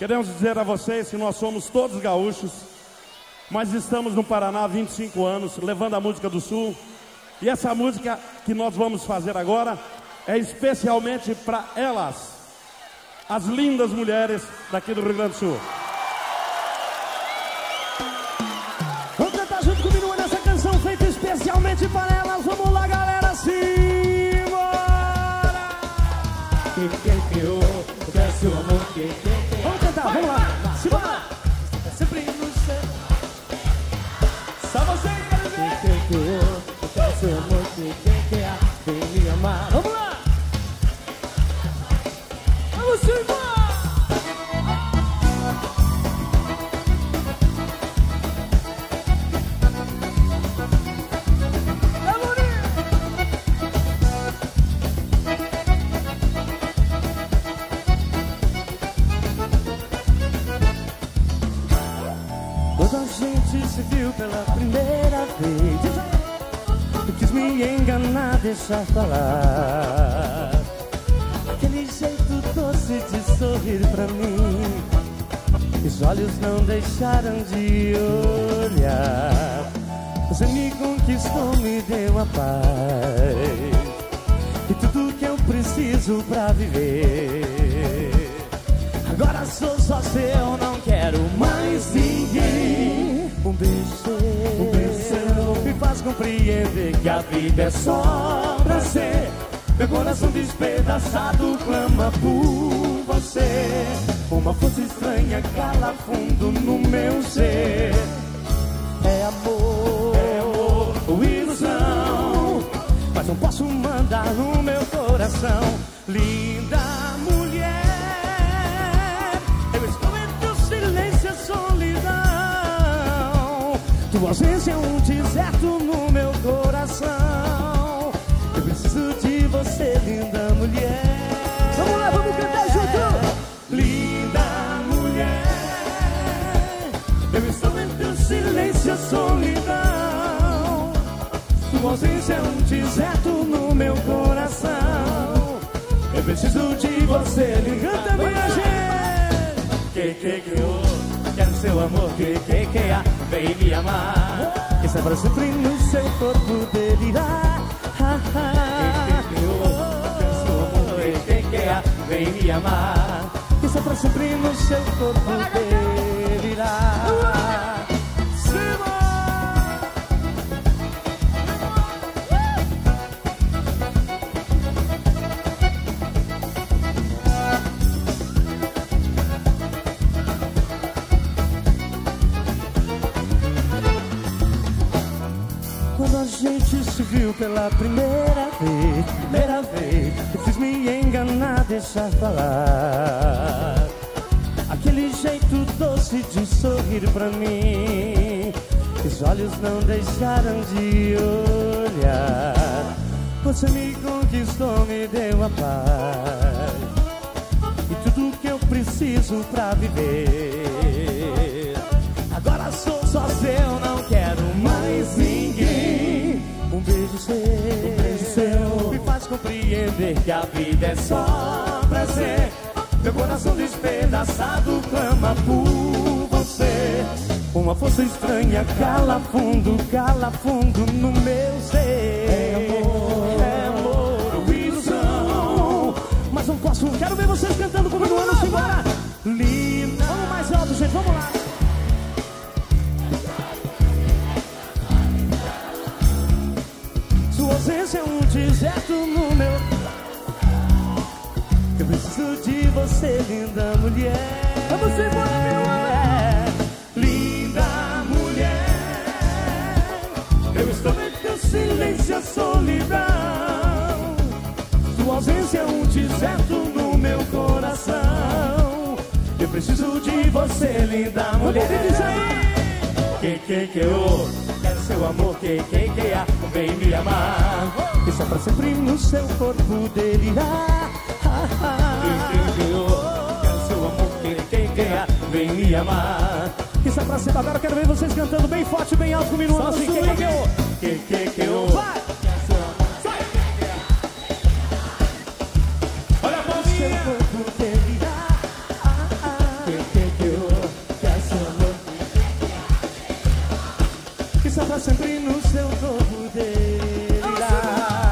Queremos dizer a vocês que nós somos todos gaúchos, mas estamos no Paraná há 25 anos, levando a música do Sul. E essa música que nós vamos fazer agora é especialmente para elas, as lindas mulheres daqui do Rio Grande do Sul. Vamos cantar junto comigo nessa canção feita especialmente para elas. Vamos lá, galera, simbora! Vamos cantar, vamos lá, simbora! Sempre no céu. Só você quer ver. Eu quero seu amor, quem me amar. Vamos lá! Vamos embora. Quando a gente se viu pela primeira vez, eu quis me enganar, deixar falar. Aquele jeito doce de sorrir pra mim, os olhos não deixaram de olhar. Você me conquistou, me deu a paz e tudo que eu preciso pra viver. Agora sou só seu, não quero mais ninguém. Um beijo seu me faz compreender que a vida é só prazer. Meu coração despedaçado clama por você. Uma força estranha cala fundo no meu ser. É amor ou ilusão, mas não posso mandar no meu coração. Linda mulher, eu estou entre o silêncio e a solidão. Tua ausência é um deserto no meu coração. Eu preciso de você, linda mulher. Vamos lá, vamos cantar junto. Linda mulher, eu estou entre o silêncio e a solidão. Tua ausência é um deserto no meu coração. Eu preciso de você, linda mulher. Eu quero seu amor, vem me amar. Está para sempre no seu corpo delirar. Vem me amar. Está para sempre no seu corpo delirar. Quando a gente se viu pela primeira vez, eu fiz me enganar, deixar falar. Aquele jeito doce de sorrir pra mim, os olhos não deixaram de olhar. Você me conquistou, me deu a paz e tudo que eu preciso pra viver. Agora sou só seu, não quero mais ninguém. Um beijo seu me faz compreender que a vida é só prazer. Meu coração despedaçado clama por você. Uma força estranha cala fundo no meu ser. É amor ou ilusão, mas não posso. Quero ver vocês cantando comigo, vamos embora. Linda. Vamos mais alto, gente, vamos lá. Sua ausência é um deserto no meu. Eu preciso de você, linda mulher. Vamos embora, meu amor. Linda mulher, eu estou entre o silêncio e a solidão. Sua ausência é um deserto no meu coração. Eu preciso de você, linda mulher. Eu quero seu amor, vem me amar. Está pra sempre no seu corpo delirar. Eu quero seu amor, vem me amar. Está pra sempre. Agora eu quero ver vocês cantando bem forte, bem alto comigo. Assim, vai! Olha a palminha. Seu corpo delirar. Pensa pra sempre no seu novo dele.